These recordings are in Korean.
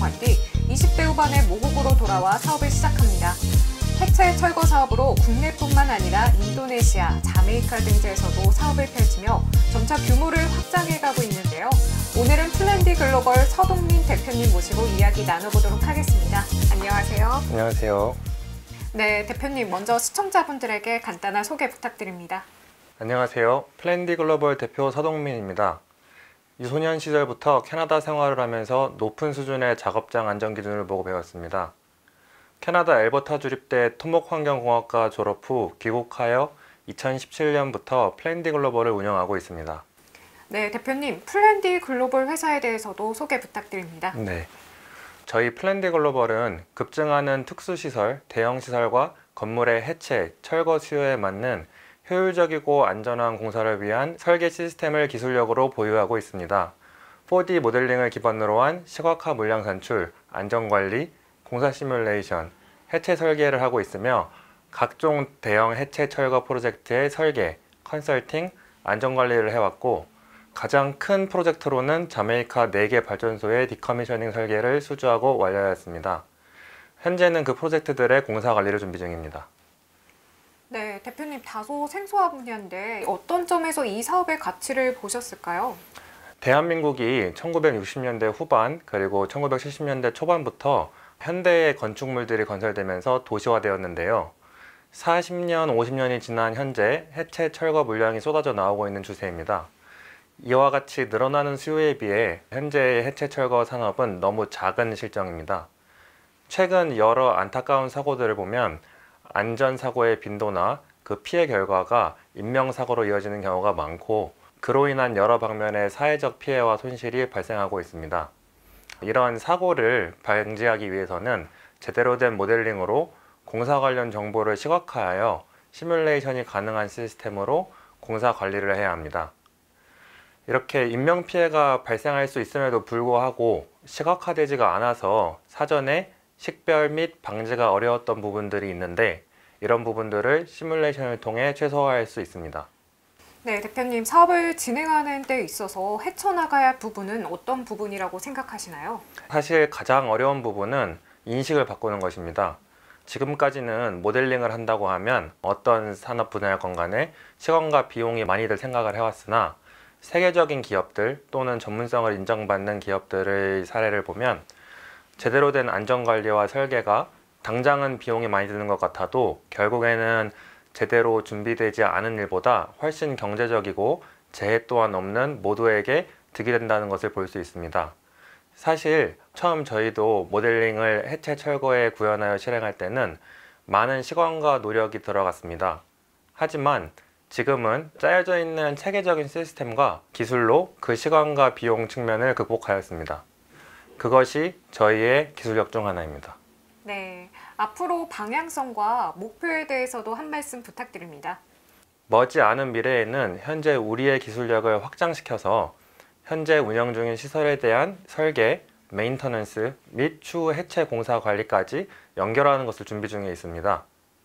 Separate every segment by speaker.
Speaker 1: 활동한 뒤 20대 후반에 모국으로 돌아와 사업을 시작합니다. 해체 철거 사업으로 국내뿐만 아니라 인도네시아, 자메이카 등지에서도 사업을 펼치며 점차 규모를 확장해가고 있는데요. 오늘은 플랜디 글로벌 서동민 대표님 모시고 이야기 나눠보도록 하겠습니다. 안녕하세요.
Speaker 2: 안녕하세요.
Speaker 1: 네, 대표님 먼저 시청자분들에게 간단한 소개 부탁드립니다.
Speaker 2: 안녕하세요. 플랜디 글로벌 대표 서동민입니다. 유소년 시절부터 캐나다 생활을 하면서 높은 수준의 작업장 안전 기준을 보고 배웠습니다. 캐나다 엘버타 주립대 토목환경공학과 졸업 후 귀국하여 2017년부터 플랜디 글로벌을 운영하고 있습니다.
Speaker 1: 네, 대표님, 플랜디 글로벌 회사에 대해서도 소개 부탁드립니다.
Speaker 2: 네, 저희 플랜디 글로벌은 급증하는 특수시설, 대형시설과 건물의 해체, 철거 수요에 맞는 효율적이고 안전한 공사를 위한 설계 시스템을 기술력으로 보유하고 있습니다. 4D 모델링을 기반으로 한 시각화 물량 산출, 안전관리, 공사 시뮬레이션, 해체 설계를 하고 있으며 각종 대형 해체 철거 프로젝트의 설계, 컨설팅, 안전관리를 해왔고 가장 큰 프로젝트로는 자메이카 4개 발전소의 디커미셔닝 설계를 수주하고 완료하였습니다. 현재는 그 프로젝트들의 공사 관리를 준비 중입니다.
Speaker 1: 네, 대표님 다소 생소한 분야인데 어떤 점에서 이 사업의 가치를 보셨을까요?
Speaker 2: 대한민국이 1960년대 후반 그리고 1970년대 초반부터 현대의 건축물들이 건설되면서 도시화되었는데요. 40년, 50년이 지난 현재 해체 철거 물량이 쏟아져 나오고 있는 추세입니다. 이와 같이 늘어나는 수요에 비해 현재의 해체 철거 산업은 너무 작은 실정입니다. 최근 여러 안타까운 사고들을 보면 안전사고의 빈도나 그 피해 결과가 인명사고로 이어지는 경우가 많고 그로 인한 여러 방면의 사회적 피해와 손실이 발생하고 있습니다. 이러한 사고를 방지하기 위해서는 제대로 된 모델링으로 공사 관련 정보를 시각화하여 시뮬레이션이 가능한 시스템으로 공사 관리를 해야 합니다. 이렇게 인명피해가 발생할 수 있음에도 불구하고 시각화되지가 않아서 사전에 식별 및 방지가 어려웠던 부분들이 있는데 이런 부분들을 시뮬레이션을 통해 최소화할 수 있습니다.
Speaker 1: 네, 대표님 사업을 진행하는 데 있어서 헤쳐나가야 할 부분은 어떤 부분이라고 생각하시나요?
Speaker 2: 사실 가장 어려운 부분은 인식을 바꾸는 것입니다. 지금까지는 모델링을 한다고 하면 어떤 산업 분야건 간에 시간과 비용이 많이들 생각을 해왔으나 세계적인 기업들 또는 전문성을 인정받는 기업들의 사례를 보면 제대로 된 안전관리와 설계가 당장은 비용이 많이 드는 것 같아도 결국에는 제대로 준비되지 않은 일보다 훨씬 경제적이고 재해 또한 없는 모두에게 득이 된다는 것을 볼 수 있습니다. 사실 처음 저희도 모델링을 해체 철거에 구현하여 실행할 때는 많은 시간과 노력이 들어갔습니다. 하지만 지금은 짜여져 있는 체계적인 시스템과 기술로 그 시간과 비용 측면을 극복하였습니다. 그것이 저희의 기술력 중 하나입니다.
Speaker 1: 네, 앞으로 방향성과 목표에 대해서도 한 말씀 부탁드립니다.
Speaker 2: 머지않은 미래에는 현재 우리의 기술력을 확장시켜서 현재 운영 중인 시설에 대한 설계, 메인터넌스 및 추후 해체 공사 관리까지 연결하는 것을 준비 중에 있습니다.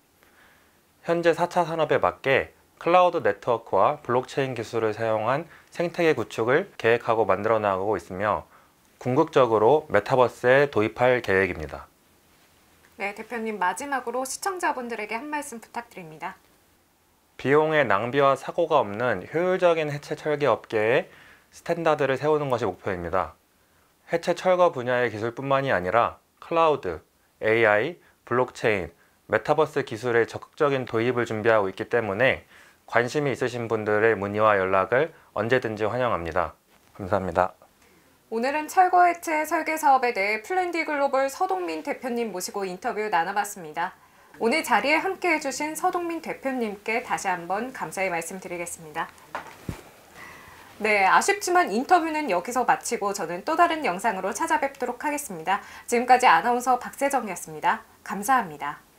Speaker 2: 현재 4차 산업에 맞게 클라우드 네트워크와 블록체인 기술을 사용한 생태계 구축을 계획하고 만들어 나가고 있으며 궁극적으로 메타버스에 도입할 계획입니다.
Speaker 1: 네, 대표님 마지막으로 시청자분들에게 한 말씀 부탁드립니다.
Speaker 2: 비용의 낭비와 사고가 없는 효율적인 해체 철거 업계에 스탠다드를 세우는 것이 목표입니다. 해체 철거 분야의 기술뿐만이 아니라 클라우드, AI, 블록체인, 메타버스 기술의 적극적인 도입을 준비하고 있기 때문에 관심이 있으신 분들의 문의와 연락을 언제든지 환영합니다. 감사합니다.
Speaker 1: 오늘은 철거 해체 설계 사업에 대해 플랜디 글로벌 서동민 대표님 모시고 인터뷰 나눠봤습니다. 오늘 자리에 함께 해주신 서동민 대표님께 다시 한번 감사의 말씀드리겠습니다. 네, 아쉽지만 인터뷰는 여기서 마치고 저는 또 다른 영상으로 찾아뵙도록 하겠습니다. 지금까지 아나운서 박세정이었습니다. 감사합니다.